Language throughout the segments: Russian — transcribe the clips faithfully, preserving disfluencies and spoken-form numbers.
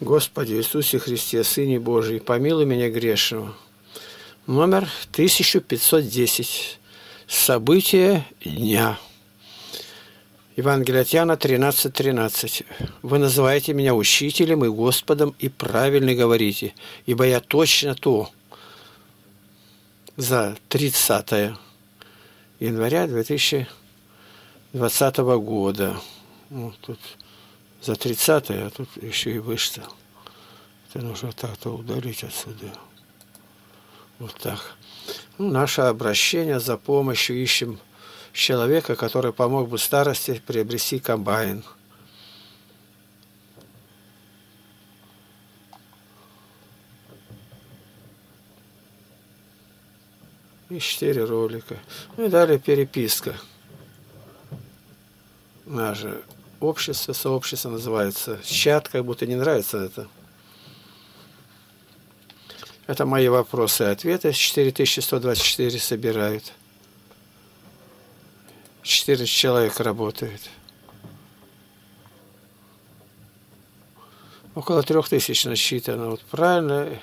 Господи Иисусе Христе, Сыне Божий, помилуй меня грешного. Номер тысяча пятьсот десять. События дня. Евангелие от Иоанна тринадцать тринадцать. Вы называете меня учителем и Господом, и правильно говорите, ибо я точно то. За тридцатое января две тысячи двадцатого года. Ну, тут за тридцатое, а тут еще и вышло. Это нужно так-то удалить отсюда. Вот так. Ну, наше обращение за помощью ищем человека, который помог бы старости приобрести комбайн. И четыре ролика. Ну и далее переписка. Наше общество, сообщество называется. Чат, как будто не нравится это. Это мои вопросы и ответы. четыре тысячи сто двадцать четыре собирают. четырнадцать человек работает. Около трех тысяч насчитано. Вот правильно.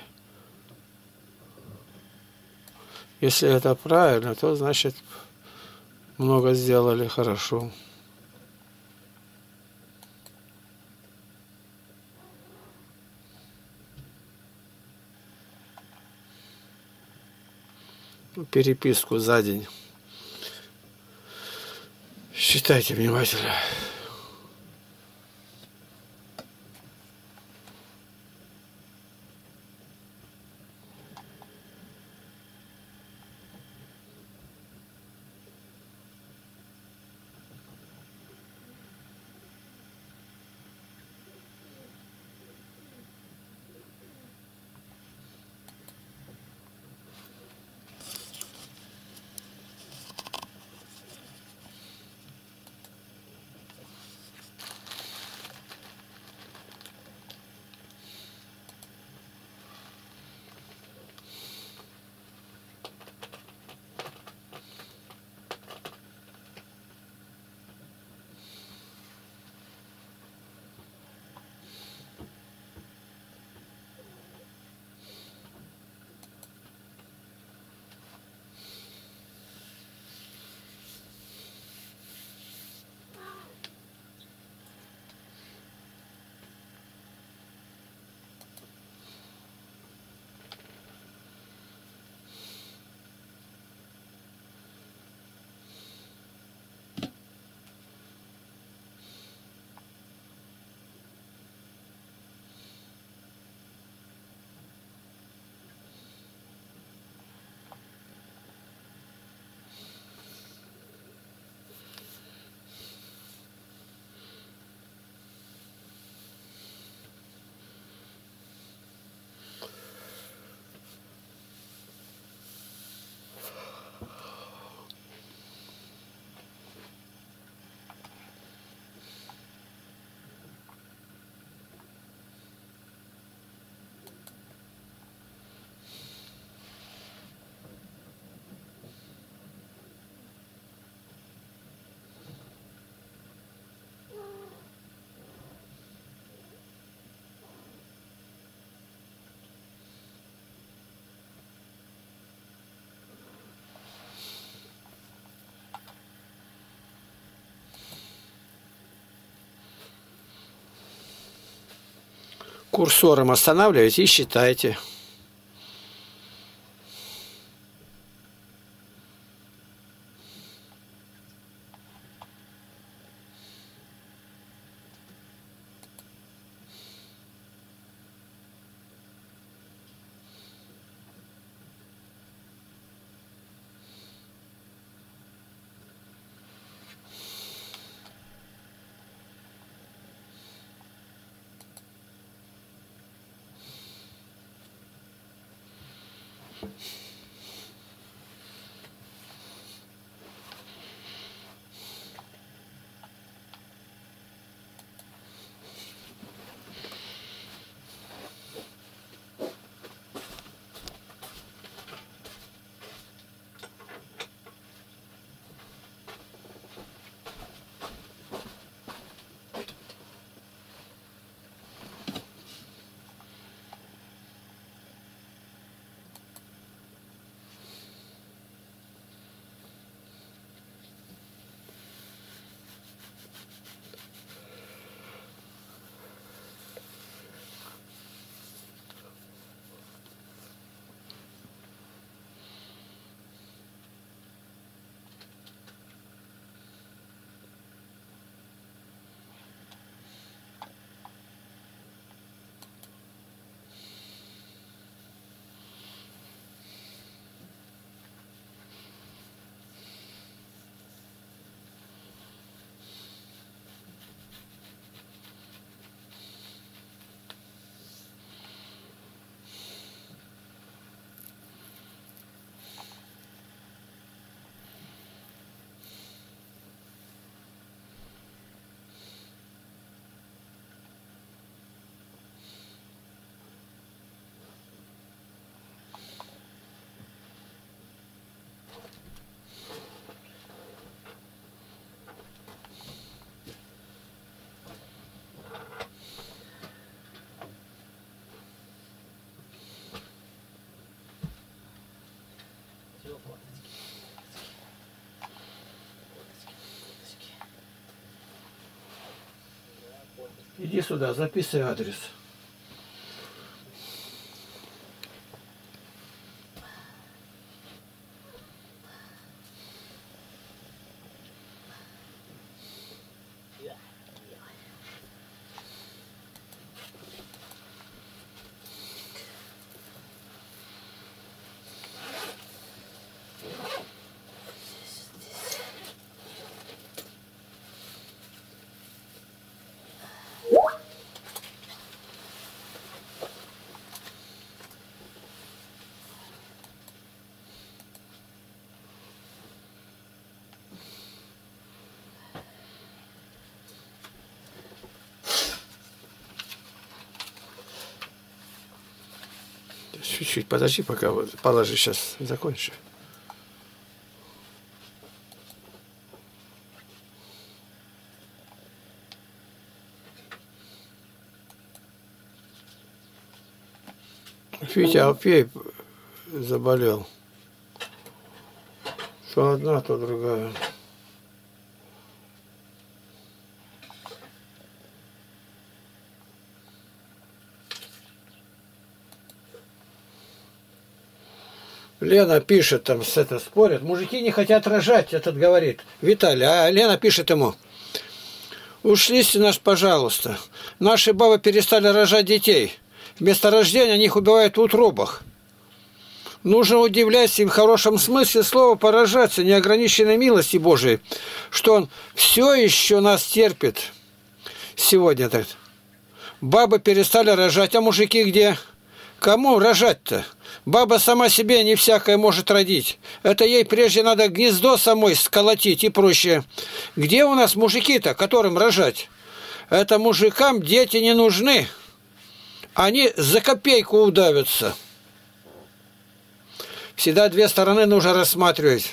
Если это правильно, то значит много сделали хорошо. Переписку за день. Считайте внимательно. Курсором останавливайте и считайте. Иди сюда, записывай адрес. Чуть-чуть подожди, пока вот положи, сейчас закончу. Витя Алпей заболел. Что одна, то другая. Лена пишет, там с это спорят. Мужики не хотят рожать, этот говорит. Виталий, а Лена пишет ему. Ушлись нас, пожалуйста. Наши бабы перестали рожать детей. Вместо рождения них убивают в утробах. Нужно удивляться им в хорошем смысле слова поражаться неограниченной милости Божией, что Он все еще нас терпит. Сегодня так. Бабы перестали рожать, а мужики где? Кому рожать-то? Баба сама себе не всякое может родить. Это ей прежде надо гнездо самой сколотить и проще. Где у нас мужики-то, которым рожать? Это мужикам дети не нужны. Они за копейку удавятся. Всегда две стороны нужно рассматривать.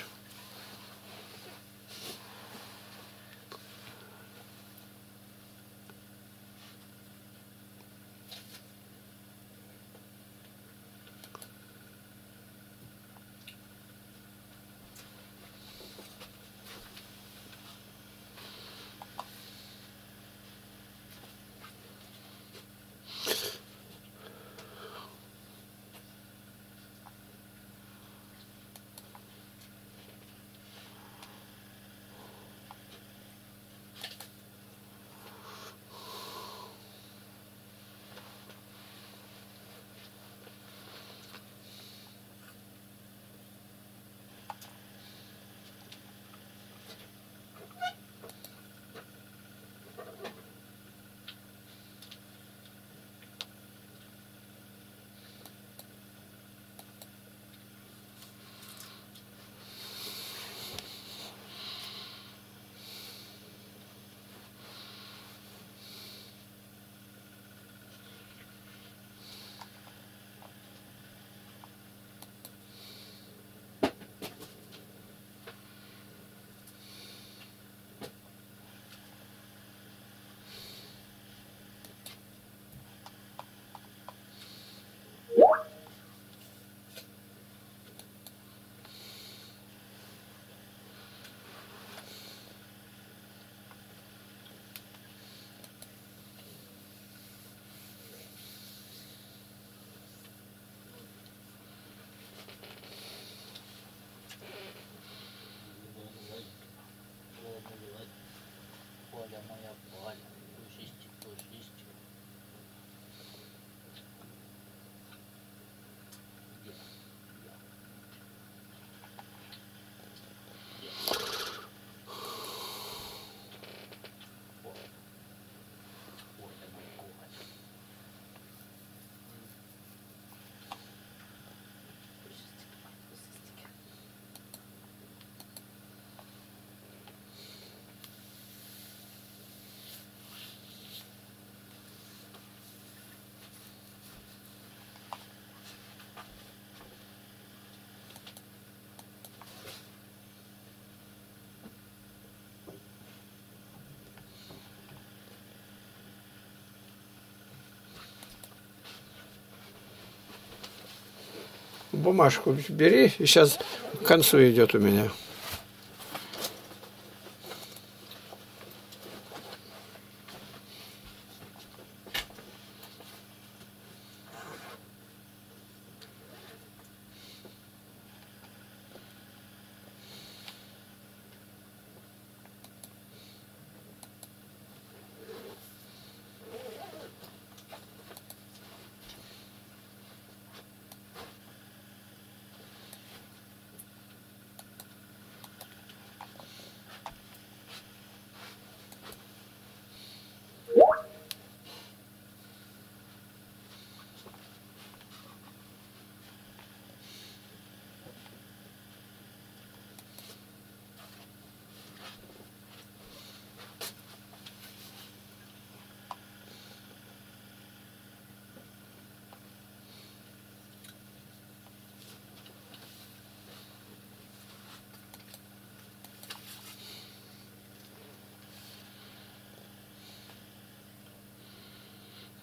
Бумажку бери, и сейчас к концу идет у меня.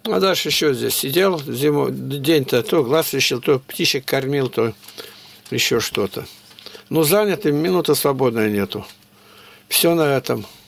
А дальше еще здесь сидел зиму, день-то то глаз лечил, то птичек кормил, то еще что-то. Ну, занятым минуты свободной нету. Все на этом.